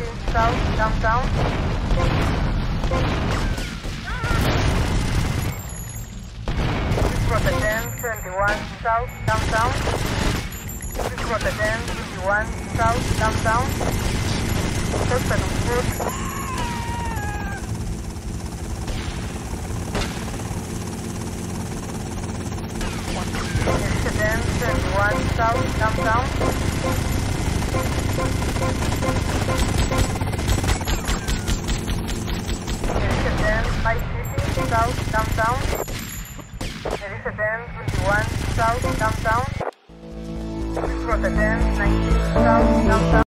south, downtown. This was the 1071 south, downtown. This was the 1051 south, downtown. Total foot. This is the 1071 south, downtown. There is a 1050 south, downtown. There is a 1021 south, downtown. This was a 1090 south, downtown.